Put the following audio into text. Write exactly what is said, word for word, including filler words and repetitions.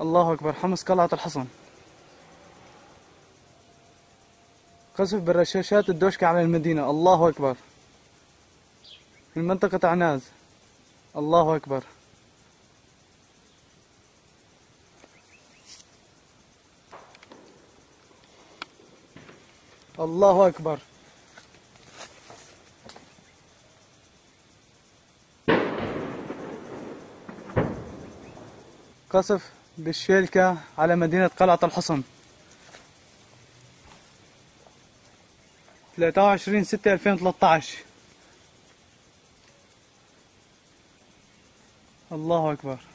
الله أكبر. حمص قلعة الحصن. قصف بالرشاشات الدوشكة على المدينة. الله أكبر. في منطقة عناز. الله أكبر. الله أكبر. قصف بالشيلكة على مدينة قلعة الحصن. ثلاثة وعشرين ستة ألفين وثلاثة عشر. الله أكبر.